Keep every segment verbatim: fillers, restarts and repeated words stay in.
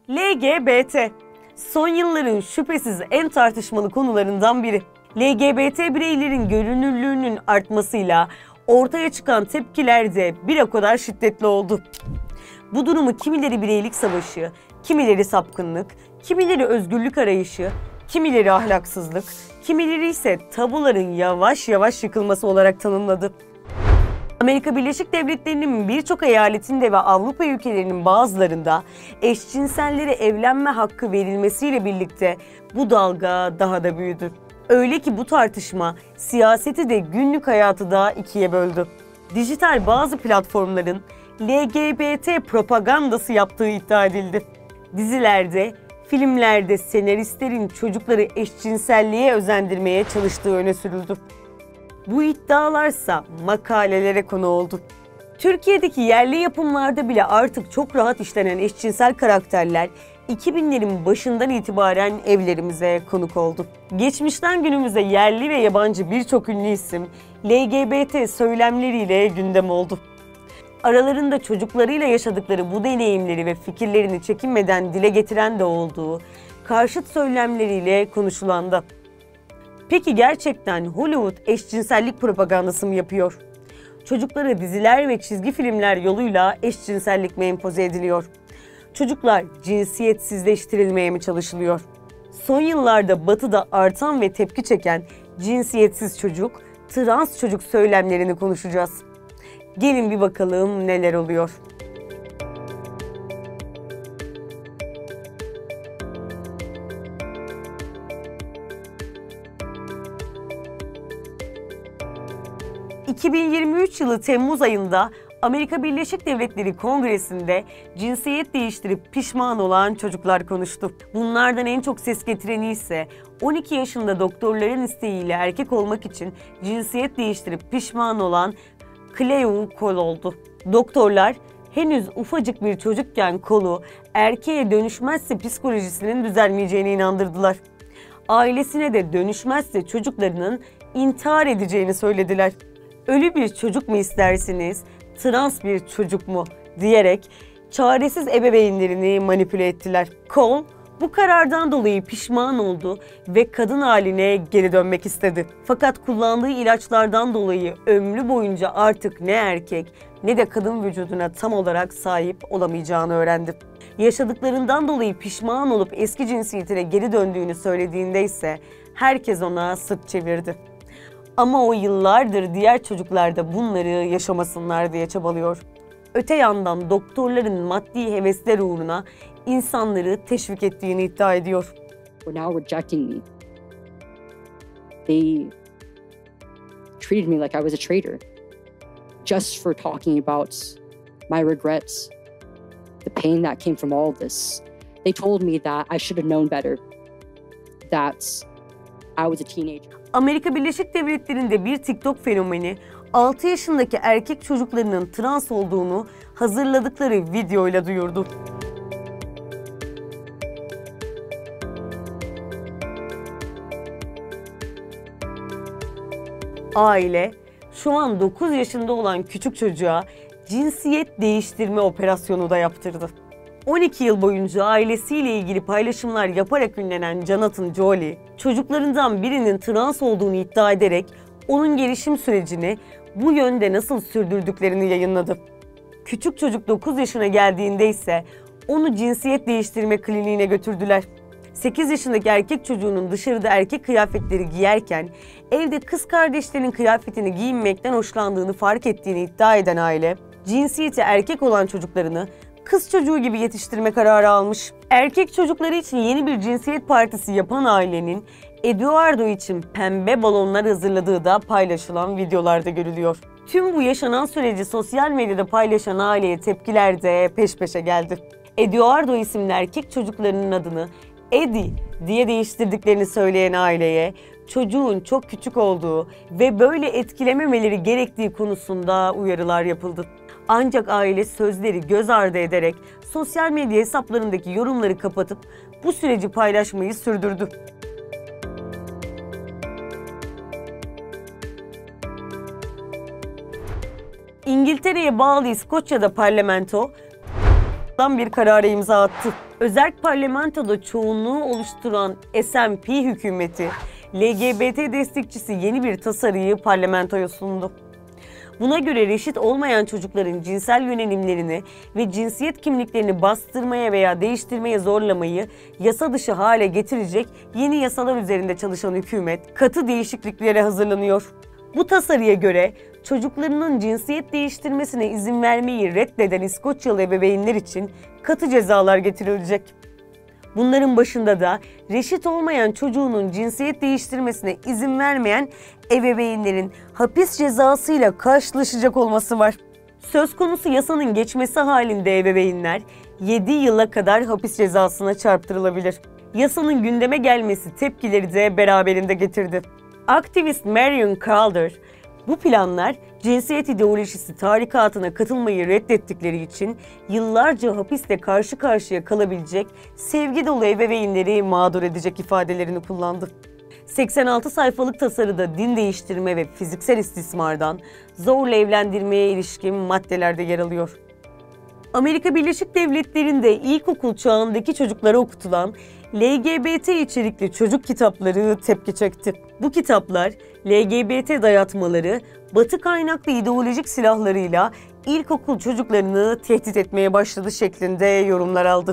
L G B T son yılların şüphesiz en tartışmalı konularından biri. L G B T bireylerin görünürlüğünün artmasıyla ortaya çıkan tepkiler de bir o kadar şiddetli oldu. Bu durumu kimileri bireylik savaşı, kimileri sapkınlık, kimileri özgürlük arayışı, kimileri ahlaksızlık, kimileri ise tabuların yavaş yavaş yıkılması olarak tanımladı. Amerika Birleşik Devletleri'nin birçok eyaletinde ve Avrupa ülkelerinin bazılarında eşcinsellere evlenme hakkı verilmesiyle birlikte bu dalga daha da büyüdü. Öyle ki bu tartışma siyaseti de günlük hayatı da ikiye böldü. Dijital bazı platformların L G B T propagandası yaptığı iddia edildi. Dizilerde, filmlerde senaristlerin çocukları eşcinselliğe özendirmeye çalıştığı öne sürüldü. Bu iddialarsa makalelere konu oldu. Türkiye'deki yerli yapımlarda bile artık çok rahat işlenen eşcinsel karakterler iki binlerin başından itibaren evlerimize konuk oldu. Geçmişten günümüze yerli ve yabancı birçok ünlü isim L G B T söylemleriyle gündem oldu. Aralarında çocuklarıyla yaşadıkları bu deneyimleri ve fikirlerini çekinmeden dile getiren de olduğu, karşıt söylemleriyle konuşulan da. Peki gerçekten Hollywood eşcinsellik propagandası mı yapıyor? Çocuklara diziler ve çizgi filmler yoluyla eşcinsellik mi empoze ediliyor? Çocuklar cinsiyetsizleştirilmeye mi çalışılıyor? Son yıllarda Batı'da artan ve tepki çeken cinsiyetsiz çocuk, trans çocuk söylemlerini konuşacağız. Gelin bir bakalım neler oluyor. iki bin yirmi üç yılı Temmuz ayında Amerika Birleşik Devletleri Kongresi'nde cinsiyet değiştirip pişman olan çocuklar konuştu. Bunlardan en çok ses getireni ise on iki yaşında doktorların isteğiyle erkek olmak için cinsiyet değiştirip pişman olan Cleo Cole oldu. Doktorlar henüz ufacık bir çocukken Cole'u erkeğe dönüşmezse psikolojisinin düzelmeyeceğine inandırdılar. Ailesine de dönüşmezse çocuklarının intihar edeceğini söylediler. Ölü bir çocuk mu istersiniz, trans bir çocuk mu diyerek çaresiz ebeveynlerini manipüle ettiler. Cole bu karardan dolayı pişman oldu ve kadın haline geri dönmek istedi. Fakat kullandığı ilaçlardan dolayı ömrü boyunca artık ne erkek ne de kadın vücuduna tam olarak sahip olamayacağını öğrendi. Yaşadıklarından dolayı pişman olup eski cinsiyetine geri döndüğünü söylediğinde ise herkes ona sırt çevirdi. Ama o yıllardır diğer çocuklar da bunları yaşamasınlar diye çabalıyor. Öte yandan doktorların maddi hevesler uğruna insanları teşvik ettiğini iddia ediyor. Were now rejecting me. They treated me like I was a traitor. Just for talking about my regrets, the pain that came from all of this. They told me that I should have known better. That I was a teenager. Amerika Birleşik Devletleri'nde bir TikTok fenomeni altı yaşındaki erkek çocuklarının trans olduğunu hazırladıkları videoyla duyurdu. Aile şu an dokuz yaşında olan küçük çocuğa cinsiyet değiştirme operasyonu da yaptırdı. on iki yıl boyunca ailesiyle ilgili paylaşımlar yaparak ünlenen Jonathan Jolie, çocuklarından birinin trans olduğunu iddia ederek onun gelişim sürecini bu yönde nasıl sürdürdüklerini yayınladı. Küçük çocuk dokuz yaşına geldiğinde ise onu cinsiyet değiştirme kliniğine götürdüler. sekiz yaşındaki erkek çocuğunun dışarıda erkek kıyafetleri giyerken evde kız kardeşlerinin kıyafetini giyinmekten hoşlandığını fark ettiğini iddia eden aile, cinsiyeti erkek olan çocuklarını kız çocuğu gibi yetiştirme kararı almış. Erkek çocukları için yeni bir cinsiyet partisi yapan ailenin Eduardo için pembe balonlar hazırladığı da paylaşılan videolarda görülüyor. Tüm bu yaşanan süreci sosyal medyada paylaşan aileye tepkiler de peş peşe geldi. Eduardo isimli erkek çocuklarının adını Eddie diye değiştirdiklerini söyleyen aileye çocuğun çok küçük olduğu ve böyle etkilememeleri gerektiği konusunda uyarılar yapıldı. Ancak aile sözleri göz ardı ederek sosyal medya hesaplarındaki yorumları kapatıp bu süreci paylaşmayı sürdürdü. İngiltere'ye bağlı İskoçya'da parlamento, çoktan bir karara imza attı. Özerk parlamentoda çoğunluğu oluşturan S and P hükümeti, L G B T destekçisi yeni bir tasarıyı parlamentoya sundu. Buna göre reşit olmayan çocukların cinsel yönelimlerini ve cinsiyet kimliklerini bastırmaya veya değiştirmeye zorlamayı yasa dışı hale getirecek yeni yasalar üzerinde çalışan hükümet katı değişikliklere hazırlanıyor. Bu tasarıya göre çocuklarının cinsiyet değiştirmesine izin vermeyi reddeden İskoçyalı ebeveynler için katı cezalar getirilecek. Bunların başında da reşit olmayan çocuğunun cinsiyet değiştirmesine izin vermeyen ebeveynlerin hapis cezasıyla karşılaşacak olması var. Söz konusu yasanın geçmesi halinde ebeveynler yedi yıla kadar hapis cezasına çarptırılabilir. Yasanın gündeme gelmesi tepkileri de beraberinde getirdi. Aktivist Marion Calder, bu planlar cinsiyet ideolojisi tarikatına katılmayı reddettikleri için yıllarca hapiste karşı karşıya kalabilecek sevgi dolu ebeveynleri mağdur edecek ifadelerini kullandı. seksen altı sayfalık tasarıda din değiştirme ve fiziksel istismardan zorla evlendirmeye ilişkin maddeler de yer alıyor. Amerika Birleşik Devletleri'nde ilkokul çağındaki çocuklara okutulan L G B T içerikli çocuk kitapları tepki çekti. Bu kitaplar L G B T dayatmaları, Batı kaynaklı ideolojik silahlarıyla ilkokul çocuklarını tehdit etmeye başladı şeklinde yorumlar aldı.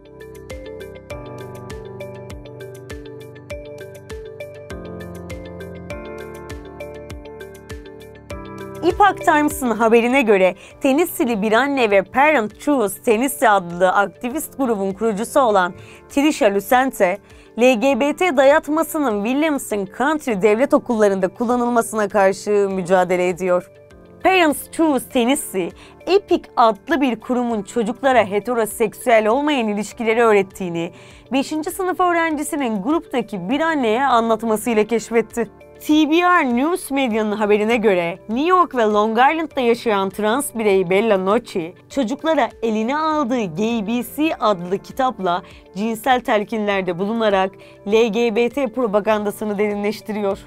Epoch Times'ın haberine göre Tennessee'li bir anne ve Parent Choose Tennessee adlı aktivist grubun kurucusu olan Tricia Lucente, L G B T dayatmasının Williamson County devlet okullarında kullanılmasına karşı mücadele ediyor. Parents Choose Tennessee, Epic adlı bir kurumun çocuklara heteroseksüel olmayan ilişkileri öğrettiğini, beşinci sınıf öğrencisinin gruptaki bir anneye anlatmasıyla keşfetti. T B R News Media'nın haberine göre New York ve Long Island'da yaşayan trans birey Bella Nochi, çocuklara eline aldığı Gay B C adlı kitapla cinsel telkinlerde bulunarak L G B T propagandasını derinleştiriyor.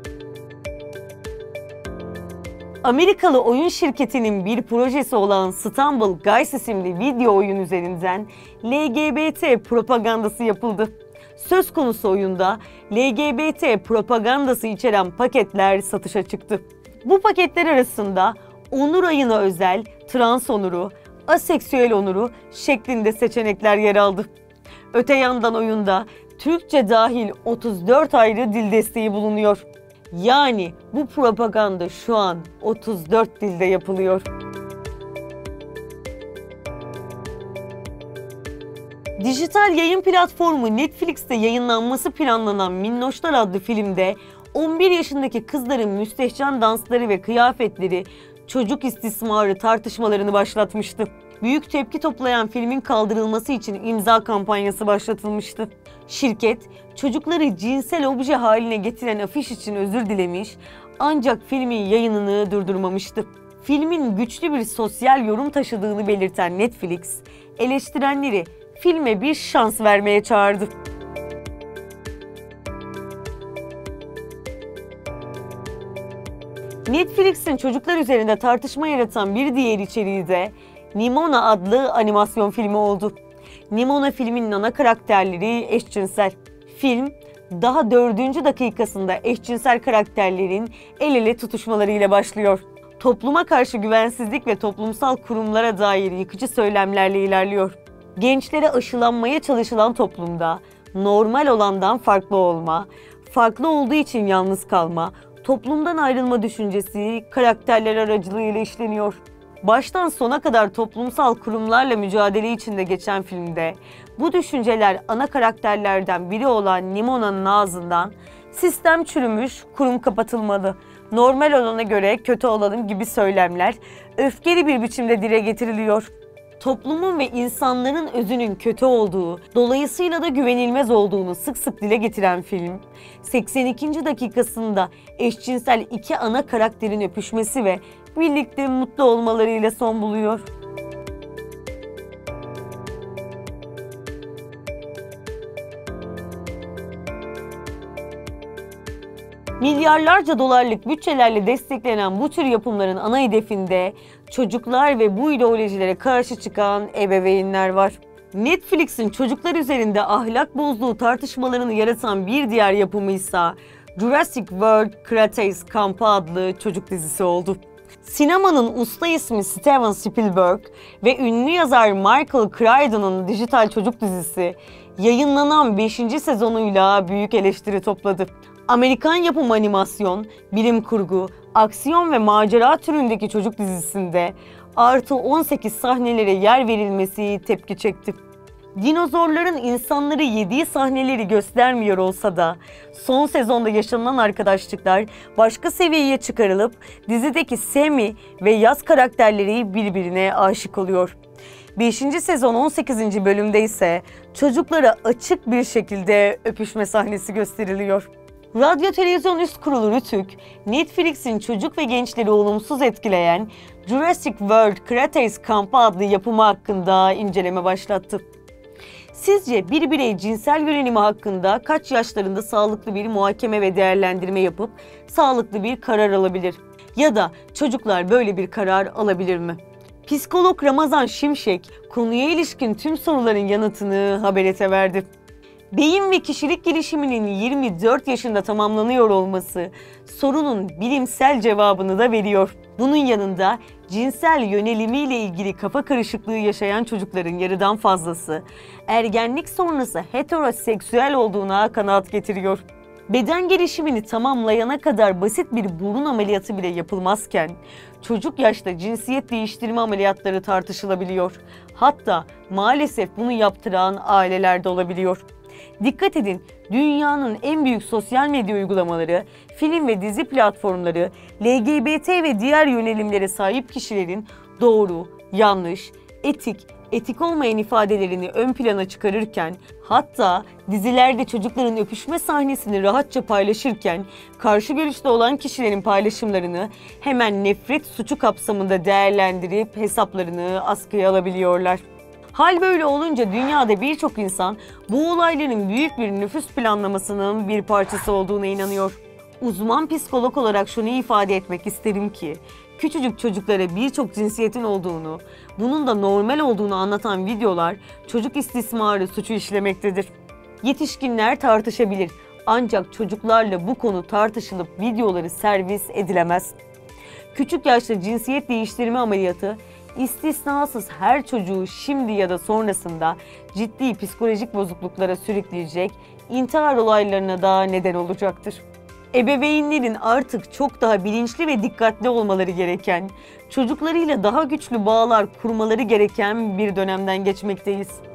Amerikalı oyun şirketinin bir projesi olan Stumble Guys isimli video oyun üzerinden L G B T propagandası yapıldı. Söz konusu oyunda L G B T propagandası içeren paketler satışa çıktı. Bu paketler arasında onur ayına özel trans onuru, aseksüel onuru şeklinde seçenekler yer aldı. Öte yandan oyunda Türkçe dahil otuz dört ayrı dil desteği bulunuyor. Yani bu propaganda şu an otuz dört dilde yapılıyor. Dijital yayın platformu Netflix'te yayınlanması planlanan Minnoşlar adlı filmde on bir yaşındaki kızların müstehcen dansları ve kıyafetleri çocuk istismarı tartışmalarını başlatmıştı. Büyük tepki toplayan filmin kaldırılması için imza kampanyası başlatılmıştı. Şirket, çocukları cinsel obje haline getiren afiş için özür dilemiş ancak filmin yayınını durdurmamıştı. Filmin güçlü bir sosyal yorum taşıdığını belirten Netflix, eleştirenleri filme bir şans vermeye çağırdı. Netflix'in çocuklar üzerinde tartışma yaratan bir diğer içeriği de Nimona adlı animasyon filmi oldu. Nimona filminin ana karakterleri eşcinsel. Film, daha dördüncü dakikasında eşcinsel karakterlerin el ele tutuşmalarıyla başlıyor. Topluma karşı güvensizlik ve toplumsal kurumlara dair yıkıcı söylemlerle ilerliyor. Gençlere aşılanmaya çalışılan toplumda normal olandan farklı olma, farklı olduğu için yalnız kalma, toplumdan ayrılma düşüncesi karakterler aracılığıyla işleniyor. Baştan sona kadar toplumsal kurumlarla mücadele içinde geçen filmde bu düşünceler ana karakterlerden biri olan Nimona'nın ağzından "Sistem çürümüş, kurum kapatılmalı, normal olana göre kötü olalım" gibi söylemler öfkeli bir biçimde dile getiriliyor. Toplumun ve insanların özünün kötü olduğu, dolayısıyla da güvenilmez olduğunu sık sık dile getiren film, seksen ikinci dakikasında eşcinsel iki ana karakterin öpüşmesi ve birlikte mutlu olmalarıyla son buluyor. Milyarlarca dolarlık bütçelerle desteklenen bu tür yapımların ana hedefinde çocuklar ve bu ideolojilere karşı çıkan ebeveynler var. Netflix'in çocuklar üzerinde ahlak bozduğu tartışmalarını yaratan bir diğer yapımıysa Jurassic World Cretaceous Kampı adlı çocuk dizisi oldu. Sinemanın usta ismi Steven Spielberg ve ünlü yazar Michael Crichton'un dijital çocuk dizisi yayınlanan beşinci sezonuyla büyük eleştiri topladı. Amerikan yapımı animasyon, bilim kurgu, aksiyon ve macera türündeki çocuk dizisinde artı on sekiz sahnelere yer verilmesi tepki çekti. Dinozorların insanları yediği sahneleri göstermiyor olsa da son sezonda yaşanılan arkadaşlıklar başka seviyeye çıkarılıp dizideki Sammy ve Yaz karakterleri birbirine aşık oluyor. beşinci sezon on sekizinci bölümde ise çocuklara açık bir şekilde öpüşme sahnesi gösteriliyor. Radyo Televizyon Üst Kurulu Rütük, Netflix'in çocuk ve gençleri olumsuz etkileyen Jurassic World Cretaceous Kampı adlı yapımı hakkında inceleme başlattı. Sizce bir birey cinsel yönelimi hakkında kaç yaşlarında sağlıklı bir muhakeme ve değerlendirme yapıp sağlıklı bir karar alabilir? Ya da çocuklar böyle bir karar alabilir mi? Psikolog Ramazan Şimşek konuya ilişkin tüm soruların yanıtını Haberet'e verdi. Beyin ve kişilik gelişiminin yirmi dört yaşında tamamlanıyor olması sorunun bilimsel cevabını da veriyor. Bunun yanında cinsel yönelimiyle ilgili kafa karışıklığı yaşayan çocukların yarıdan fazlası ergenlik sonrası heteroseksüel olduğuna kanaat getiriyor. Beden gelişimini tamamlayana kadar basit bir burun ameliyatı bile yapılmazken çocuk yaşta cinsiyet değiştirme ameliyatları tartışılabiliyor. Hatta maalesef bunu yaptıran aileler de olabiliyor. Dikkat edin, dünyanın en büyük sosyal medya uygulamaları, film ve dizi platformları, L G B T ve diğer yönelimlere sahip kişilerin doğru, yanlış, etik, etik olmayan ifadelerini ön plana çıkarırken, hatta dizilerde çocukların öpüşme sahnesini rahatça paylaşırken, karşı görüşte olan kişilerin paylaşımlarını hemen nefret suçu kapsamında değerlendirip hesaplarını askıya alabiliyorlar. Hal böyle olunca dünyada birçok insan bu olayların büyük bir nüfus planlamasının bir parçası olduğuna inanıyor. Uzman psikolog olarak şunu ifade etmek isterim ki, küçücük çocuklara birçok cinsiyetin olduğunu, bunun da normal olduğunu anlatan videolar çocuk istismarı suçu işlemektedir. Yetişkinler tartışabilir ancak çocuklarla bu konu tartışılıp videoları servis edilemez. Küçük yaşta cinsiyet değiştirme ameliyatı istisnasız her çocuğu şimdi ya da sonrasında ciddi psikolojik bozukluklara sürükleyecek, intihar olaylarına da neden olacaktır. Ebeveynlerin artık çok daha bilinçli ve dikkatli olmaları gereken, çocuklarıyla daha güçlü bağlar kurmaları gereken bir dönemden geçmekteyiz.